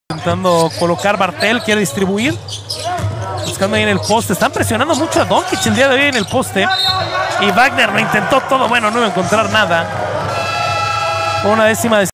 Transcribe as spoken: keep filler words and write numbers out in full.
Intentando colocar Bartel, quiere distribuir. Buscando ahí en el poste. Están presionando mucho a Doncic el día de hoy en el poste. Y Wagner lo intentó todo. Bueno, no iba a encontrar nada. Una décima de